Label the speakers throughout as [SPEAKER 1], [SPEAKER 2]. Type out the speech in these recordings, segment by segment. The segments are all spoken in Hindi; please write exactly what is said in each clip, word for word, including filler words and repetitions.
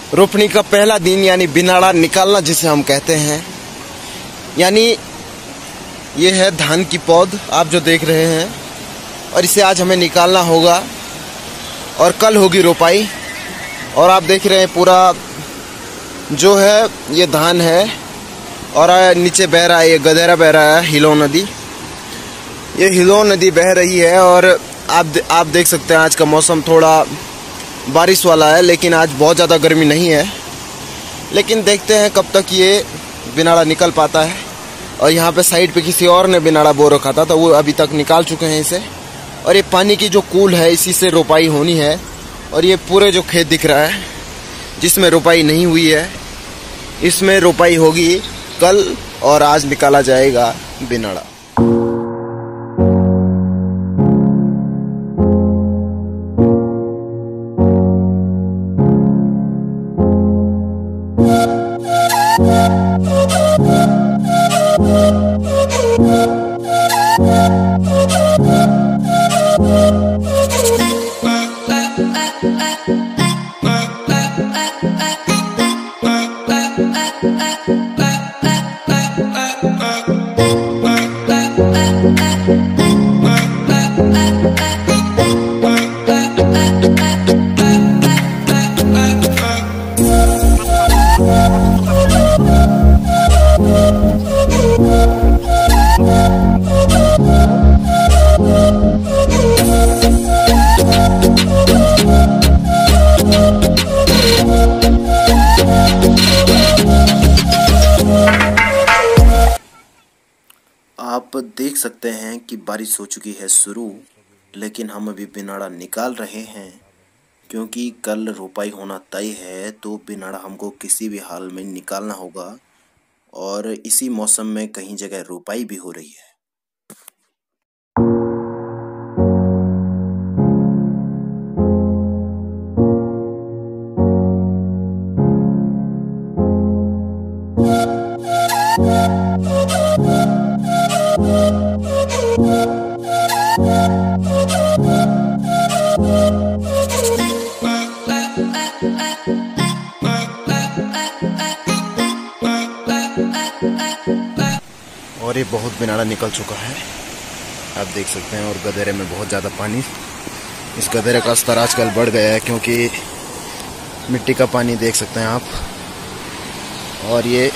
[SPEAKER 1] रोपनी का पहला दिन यानी बिनाड़ा निकालना जिसे हम कहते हैं। यानी ये है धान की पौध आप जो देख रहे हैं, और इसे आज हमें निकालना होगा और कल होगी रोपाई। और आप देख रहे हैं पूरा जो है ये धान है और नीचे बह रहा है, ये गधेरा बह रहा है, हिलोन नदी। ये हिलोन नदी बह रही है और आप आप देख सकते हैं आज का मौसम थोड़ा बारिश वाला है, लेकिन आज बहुत ज़्यादा गर्मी नहीं है। लेकिन देखते हैं कब तक ये बिनाड़ा निकल पाता है। और यहाँ पे साइड पे किसी और ने बिनाड़ा बो रखा था, तो वो अभी तक निकाल चुके हैं इसे। और ये पानी की जो कूल है इसी से रोपाई होनी है। और ये पूरे जो खेत दिख रहा है जिसमें रोपाई नहीं हुई है, इसमें रोपाई होगी कल और आज निकाला जाएगा बिनाड़ा। आप देख सकते हैं कि बारिश हो चुकी है शुरू, लेकिन हम अभी बिनाड़ा निकाल रहे हैं क्योंकि कल रोपाई होना तय है। तो बिनाड़ा हमको किसी भी हाल में निकालना होगा और इसी मौसम में कहीं जगह रोपाई भी हो रही है। और ये बहुत बिनाड़ा निकल चुका है, आप देख सकते हैं। और गधेरे में बहुत ज़्यादा पानी, इस गधेरे का स्तर आजकल बढ़ गया है क्योंकि मिट्टी का पानी देख सकते हैं आप। और ये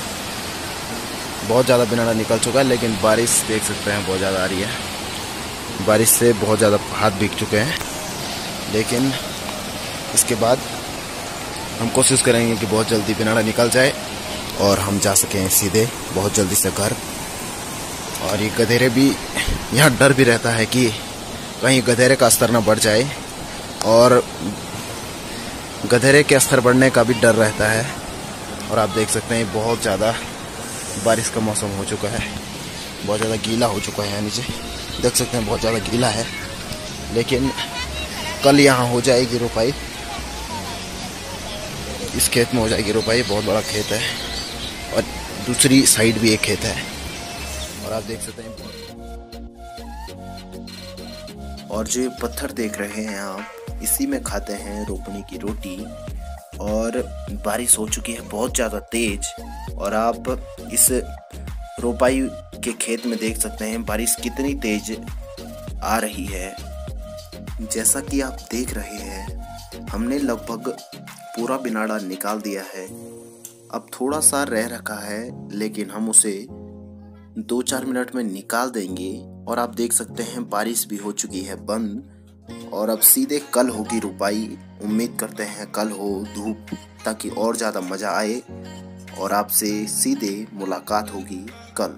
[SPEAKER 1] बहुत ज़्यादा बिनाड़ा निकल चुका है, लेकिन बारिश देख सकते हैं बहुत ज़्यादा आ रही है। बारिश से बहुत ज़्यादा हाथ भीग चुके हैं, लेकिन इसके बाद हम कोशिश करेंगे कि बहुत जल्दी बिनाड़ा निकल जाए और हम जा सकें सीधे बहुत जल्दी से घर। और ये गधेरे भी, यहाँ डर भी रहता है कि कहीं गधेरे का स्तर ना बढ़ जाए, और गधेरे के स्तर बढ़ने का भी डर रहता है। और आप देख सकते हैं बहुत ज़्यादा बारिश का मौसम हो चुका है, बहुत ज़्यादा गीला हो चुका है। यहाँ नीचे देख सकते हैं बहुत ज़्यादा गीला है, लेकिन कल यहाँ हो जाएगी रोपाई। इस खेत में हो जाएगी रोपाई, बहुत बड़ा खेत है और दूसरी साइड भी एक खेत है। और आप देख सकते हैं, और जो ये पत्थर देख रहे हैं आप, इसी में खाते हैं रोपनी की रोटी। और बारिश हो चुकी है बहुत ज़्यादा तेज, और आप इस रोपाई के खेत में देख सकते हैं बारिश कितनी तेज आ रही है। जैसा कि आप देख रहे हैं, हमने लगभग पूरा बिनाड़ा निकाल दिया है। अब थोड़ा सा रह रखा है, लेकिन हम उसे दो चार मिनट में निकाल देंगे। और आप देख सकते हैं बारिश भी हो चुकी है बंद, और अब सीधे कल होगी रोपाई। उम्मीद करते हैं कल हो धूप, ताकि और ज़्यादा मज़ा आए और आपसे सीधे मुलाकात होगी कल।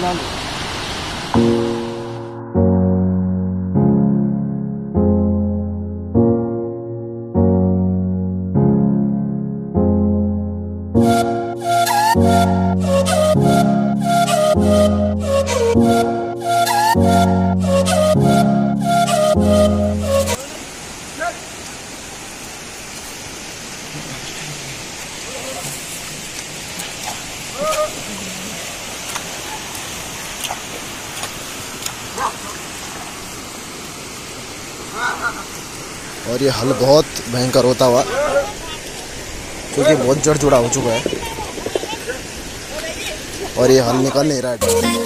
[SPEAKER 1] और ये हल बहुत भयंकर होता हुआ, क्योंकि बहुत जड़ जुड़ा हो चुका है और ये हल निकल नहीं रहा है।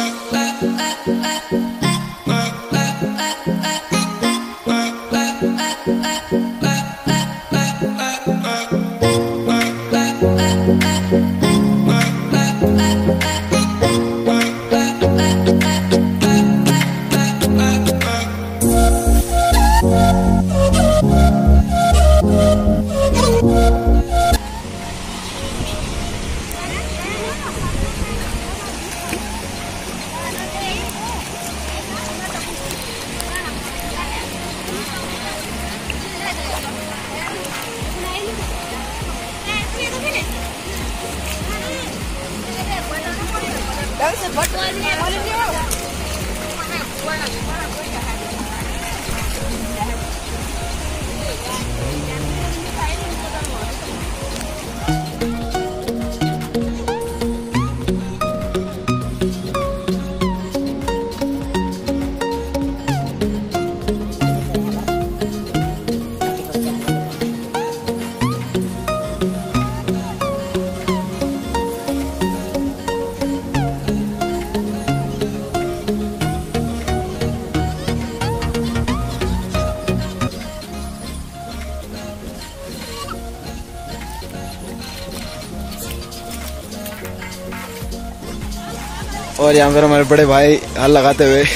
[SPEAKER 1] और यहाँ पर हमारे बड़े भाई हल लगाते हुए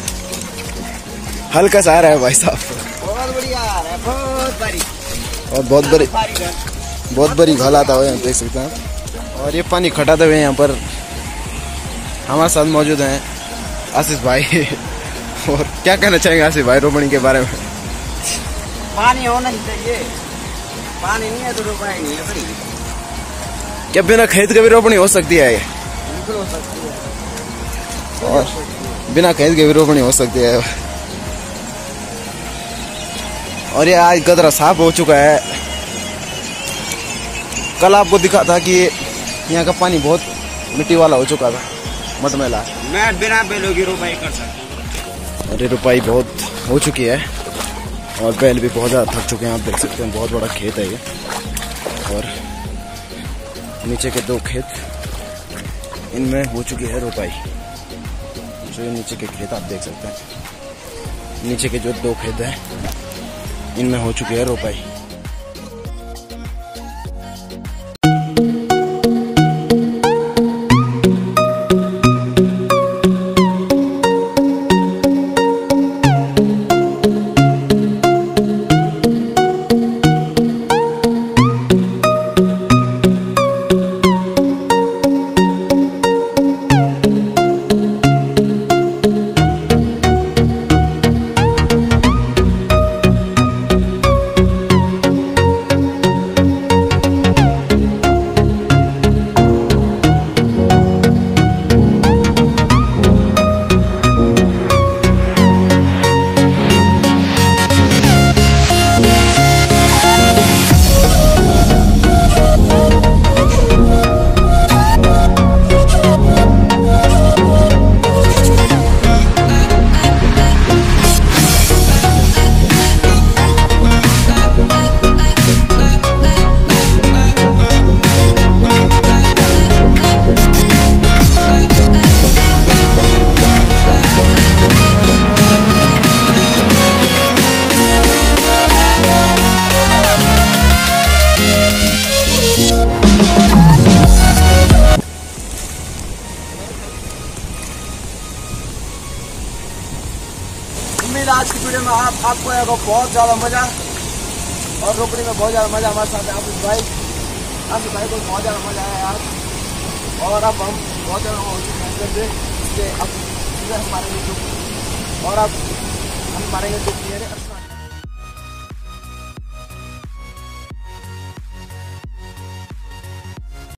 [SPEAKER 1] हल का सहारा है भाई साहब।
[SPEAKER 2] बहुत बढ़िया है, बहुत बड़ी
[SPEAKER 1] और बहुत बड़ी बहुत बड़ी घाल आता हुआ देख सकते हैं। और ये पानी खटाते हुए यहाँ पर हमारे साथ मौजूद हैं आशीष भाई। और क्या कहना चाहेंगे आशीष भाई रोपणी के बारे में?
[SPEAKER 2] पानी होना ही चाहिए, पानी नहीं है तो रोपाई नहीं है बड़ी।
[SPEAKER 1] क्या बिना खेत के भी रोपणी हो सकती है?
[SPEAKER 2] बिल्कुल हो सकती है,
[SPEAKER 1] और बिना खेत के भी रोपणी हो सकती है। और ये आज गदरा साफ हो चुका है। कल आपको दिखा था कि यहाँ का पानी बहुत मिट्टी वाला हो चुका था, मटमैला।
[SPEAKER 2] मैं बिना बैलों की रोपाई कर सकता हूँ।
[SPEAKER 1] और ये रोपाई बहुत हो चुकी है और बैल भी बहुत ज़्यादा थक चुके हैं। आप देख सकते हैं बहुत बड़ा खेत है ये। और नीचे के दो खेत, इनमें हो चुकी है रोपाई। जो ये नीचे के खेत आप देख सकते हैं, नीचे के जो दो खेत हैं इनमें हो चुकी है रोपाई।
[SPEAKER 2] उम्मीद आज की वीडियो में आप आपको आएगा बहुत ज़्यादा मज़ा, और रोपड़ी में बहुत ज़्यादा मज़ा हमारे साथ है आशीष भाई। आशीष भाई को बहुत ज़्यादा मज़ा आया यार। और अब हम बहुत ज़्यादा से अब इधर हम मारेंगे डुबकी और अब हम मारेंगे डुबकी यानी स्नान।